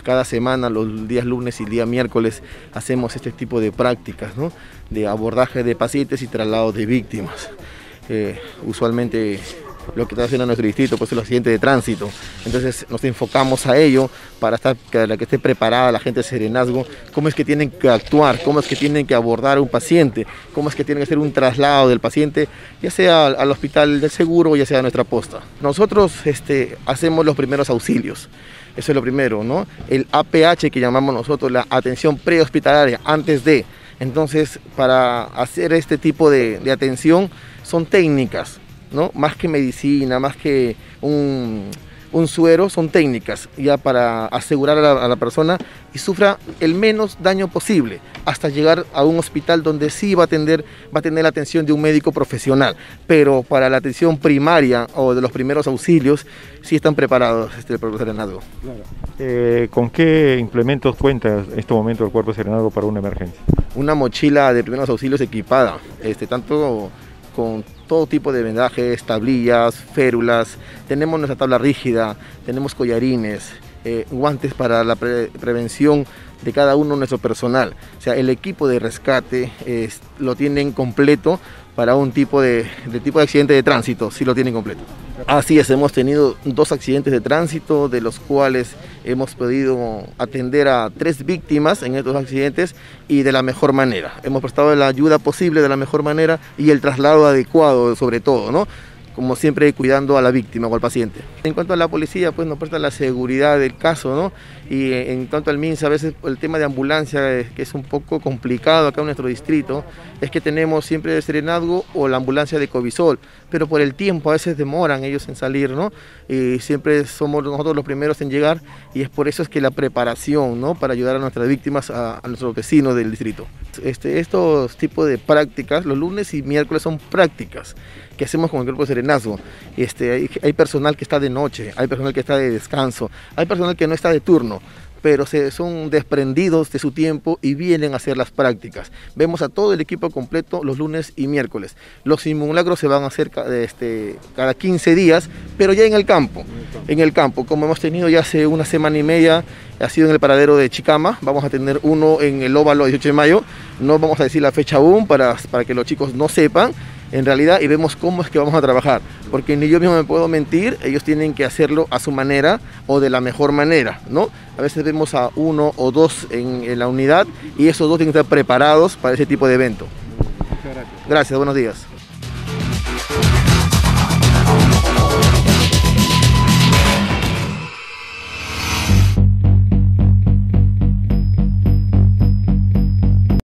cada semana, los días lunes y el día miércoles, hacemos este tipo de prácticas, ¿no? De abordaje de pacientes y traslado de víctimas. Usualmente lo que está haciendo nuestro distrito pues es el accidente de tránsito, entonces nos enfocamos a ello para que esté preparada la gente de Serenazgo, cómo es que tienen que actuar, cómo es que tienen que abordar a un paciente, cómo es que tienen que hacer un traslado del paciente, ya sea al hospital del seguro o ya sea a nuestra posta. Nosotros hacemos los primeros auxilios, eso es lo primero, ¿no? El APH que llamamos nosotros, la atención prehospitalaria, antes de. Entonces, para hacer este tipo de atención son técnicas, ¿no? Más que medicina, más que un suero, son técnicas ya para asegurar a la persona y sufra el menos daño posible hasta llegar a un hospital donde sí va a tener la atención de un médico profesional, pero para la atención primaria o de los primeros auxilios sí están preparados el Cuerpo Serenazgo. Claro. ¿Con qué implementos cuenta en este momento el Cuerpo Serenazgo para una emergencia? Una mochila de primeros auxilios equipada, tanto con todo tipo de vendajes, tablillas, férulas, tenemos nuestra tabla rígida, tenemos collarines, guantes para la prevención de cada uno de nuestro personal. O sea, el equipo de rescate lo tienen completo para un tipo de accidente de tránsito, sí lo tienen completo. Así es, hemos tenido 2 accidentes de tránsito, de los cuales hemos podido atender a 3 víctimas en estos accidentes y de la mejor manera. Hemos prestado la ayuda posible de la mejor manera y el traslado adecuado sobre todo, ¿no? Como siempre cuidando a la víctima o al paciente. En cuanto a la policía, pues nos presta la seguridad del caso, ¿no? Y en cuanto al MINSA, a veces el tema de ambulancia, que es un poco complicado acá en nuestro distrito, es que tenemos siempre de Serenazgo o la ambulancia de Covisol, pero por el tiempo a veces demoran ellos en salir, ¿no? Y siempre somos nosotros los primeros en llegar y es por eso es que la preparación, ¿no? Para ayudar a nuestras víctimas, a nuestros vecinos del distrito. Estos tipos de prácticas, los lunes y miércoles son prácticas que hacemos con el Cuerpo de Serenazgo. Hay personal que está de noche, hay personal que está de descanso, hay personal que no está de turno, pero son desprendidos de su tiempo y vienen a hacer las prácticas. Vemos a todo el equipo completo los lunes y miércoles. Los simulacros se van a hacer cada 15 días, pero ya en el campo. En el campo, como hemos tenido ya hace una semana y media, ha sido en el paradero de Chicama, vamos a tener uno en el óvalo 18 de mayo, no vamos a decir la fecha aún para que los chicos no sepan, en realidad, y vemos cómo es que vamos a trabajar, porque ni yo mismo me puedo mentir, ellos tienen que hacerlo a su manera o de la mejor manera, ¿no? A veces vemos a 1 o 2 en la unidad y esos 2 tienen que estar preparados para ese tipo de evento. Muchas gracias. Gracias, buenos días.